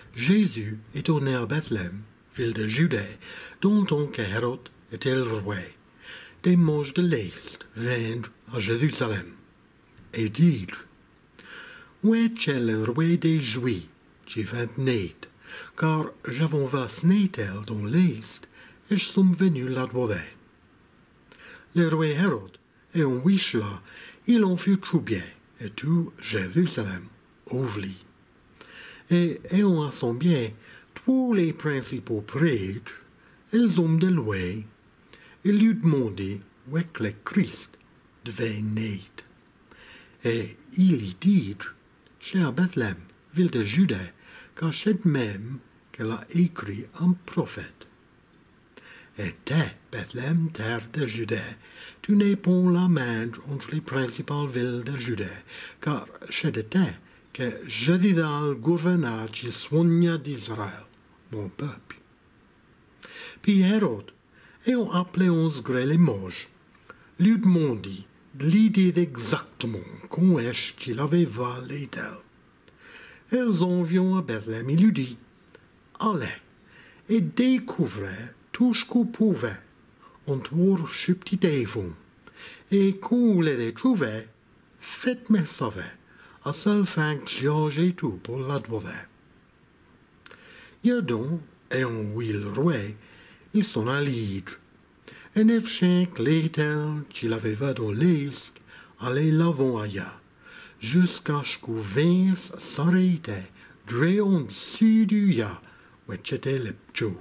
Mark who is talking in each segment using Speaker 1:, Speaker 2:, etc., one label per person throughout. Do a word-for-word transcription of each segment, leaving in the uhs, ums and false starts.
Speaker 1: Jésus est né à Bethléem, ville de Judée, dont on Hérode était le roi. Des mages de l'Est vinrent à Jérusalem et dirent: Où est le roi des Juifs qui vint naître? Car j'avons vu naître dans l'Est, et je suis venu l'adorer. Le roi Hérode et un là, il en fut troublé, et tout Jérusalem ouvrit. Et ayant assemblé tous les principaux prêtres, ils ont de loi, ils lui demandaient où est que le Christ devait naître. Et il y dit: c'est à Bethléem, ville de Judée, car c'est même qu'elle a écrit un prophète. Et t'es, Bethléem, terre de Judée, tu n'es pas la main entre les principales villes de Judée, car c'est de t'es que Jédidal gouverna qui soigna d'Israël, mon peuple. Puis Hérode, ayant appelé onze grêles et mages, lui demandit de l'idée exactement quand est-ce qu'il avait vu l'étel. Ils en vinrent à Bethléem et lui dit: allez, et découvrez tout ce que vous pouvez entre ce petit évent, et quand vous l'avez trouvé, faites-moi savoir, à seule fin que j'ai tout pour l'adorer. Il y a donc, et on oui le roi, ils sont allés, et neuf cinq l'étel qu'il avait vu dans l'Est, allait l'avant ailleurs, jusqu'à ce que Vince s'arrêtait, dré en dessus du ya, où était le Joe.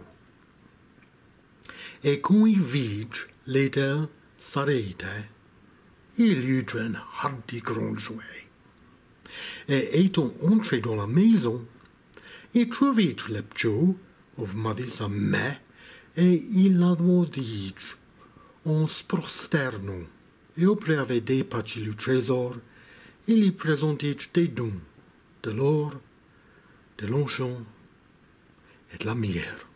Speaker 1: Et quand il vit l'étel s'arrêtait, il eut une hardi grande joie. Et étant entré dans la maison, il trouvait le Joe, où m'a dit sa main, et il l'a dit en se prosternant, et après avoir dépassé le trésor, il lui présentait des dons, de l'or, de l'argent et de la myrrhe.